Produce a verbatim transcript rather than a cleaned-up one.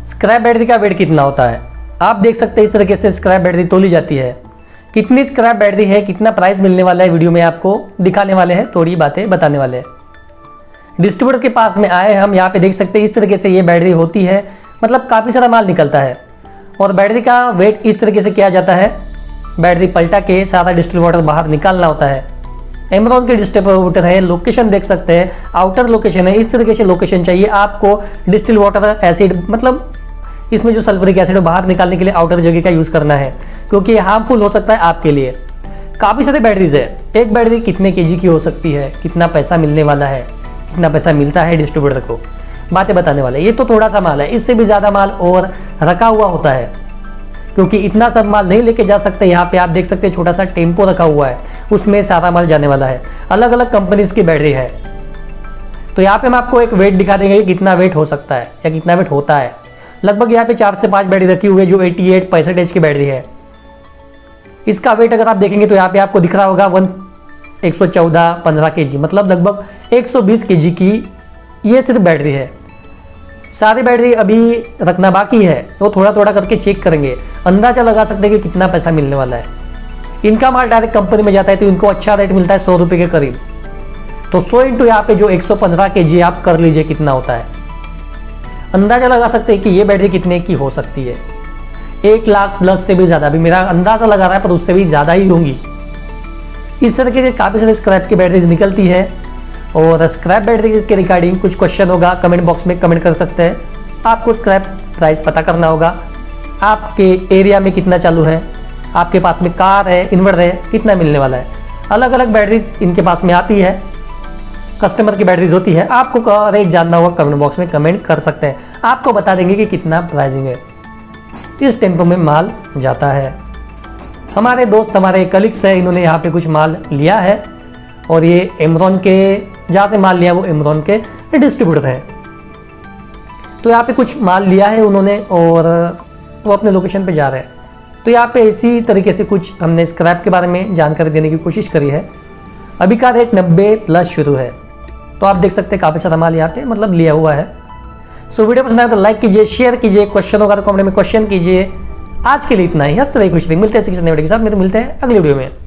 Scrap battery का wait कितना होता है? आप देख सकते हैं इस तरीके से स्क्रैप बैटरी तोली जाती है। कितनी स्क्रैप बैटरी है, कितना प्राइस मिलने वाला है, वीडियो में आपको दिखाने वाले हैं, थोड़ी बातें बताने वाले हैं। डिस्ट्रीब्यूटर के पास में आए हम, यहाँ पे देख सकते हैं इस तरीके से ये बैटरी होती है, मतलब काफ़ी सारा माल निकलता है और बैटरी का वेट इस तरीके से किया जाता है। बैटरी पलटा के सारा डिस्ट्रीब्यूटर बाहर निकालना होता है। एमरॉन के डिस्ट्रीब्यूटर है, लोकेशन देख सकते हैं, आउटर लोकेशन है, इस तरीके से लोकेशन चाहिए आपको। डिस्टिल वाटर एसिड, मतलब इसमें जो सल्फ्यूरिक एसिड बाहर निकालने के लिए आउटर जगह का यूज़ करना है, क्योंकि ये हार्मफुल हो सकता है आपके लिए। काफ़ी सारी बैटरीज है, एक बैटरी कितने केजी की हो सकती है, कितना पैसा मिलने वाला है, कितना पैसा मिलता है डिस्ट्रीब्यूटर को, बातें बताने वाले। ये तो थोड़ा सा माल है, इससे भी ज़्यादा माल और रखा हुआ होता है, क्योंकि इतना सब माल नहीं लेके जा सकते। यहाँ पे आप देख सकते हैं छोटा सा टेम्पो रखा हुआ है, उसमें सारा माल जाने वाला है। अलग अलग कंपनीज की बैटरी है। तो यहाँ पे हम आपको एक वेट दिखा देंगे कि कितना वेट हो सकता है या कितना वेट होता है। लगभग यहाँ पे चार से पाँच बैटरी रखी हुई है जो अठासी पैंसठ एच की बैटरी है। इसका वेट अगर आप देखेंगे तो यहाँ पे आपको दिख रहा होगा वन एक सौ चौदह पंद्रह के जी, मतलब लगभग एक सौ बीस के जी की ये सिर्फ बैटरी है। सारी बैटरी अभी रखना बाकी है, तो थोड़ा थोड़ा करके चेक करेंगे, अंदाजा लगा सकते हैं कि कितना पैसा मिलने वाला है। इनका माल डायरेक्ट कंपनी में जाता है तो इनको अच्छा रेट मिलता है, सौ रुपये के करीब। तो सौ इंटू यहाँ पे जो एक सौ पंद्रह के जी आप कर लीजिए कितना होता है, अंदाजा लगा सकते हैं कि ये बैटरी कितने की हो सकती है। एक लाख प्लस से भी ज़्यादा, अभी मेरा अंदाजा लगा रहा है पर उससे भी ज़्यादा ही होंगी। इस तरीके से काफ़ी सारी स्क्रैप की बैटरीज निकलती है। और स्क्रैप बैटरी के रिगार्डिंग कुछ क्वेश्चन होगा, कमेंट बॉक्स में कमेंट कर सकते हैं। आपको स्क्रैप प्राइस पता करना होगा, आपके एरिया में कितना चालू है, आपके पास में कार है, इन्वर्टर है, कितना मिलने वाला है। अलग अलग बैटरीज इनके पास में आती है, कस्टमर की बैटरीज होती है। आपको रेट जानना होगा, कमेंट बॉक्स में कमेंट कर सकते हैं, आपको बता देंगे कि कितना प्राइसिंग है। इस टेम्पो में माल जाता है। हमारे दोस्त, हमारे कलीग्स है, इन्होंने यहाँ पे कुछ माल लिया है और ये एमरॉन के, जहाँ से माल लिया वो एमरॉन के डिस्ट्रीब्यूटर है। तो यहाँ पे कुछ माल लिया है उन्होंने और वो अपने लोकेशन पे जा रहे हैं। तो यहाँ पे इसी तरीके से कुछ हमने स्क्रैप के बारे में जानकारी देने की कोशिश करी है। अभी का रेट नब्बे प्लस शुरू है, तो आप देख सकते हैं काफ़ी सारा माल यहाँ पे मतलब लिया हुआ है। सो वीडियो पसंद आया तो लाइक कीजिए, शेयर कीजिए, क्वेश्चन होगा तो कमेंट में क्वेश्चन कीजिए। आज के लिए इतना ही। हंसते रहिए, खुश रहिए। मिलते हैं किसी नए वीडियो के साथ, मिलते हैं अगली वीडियो में।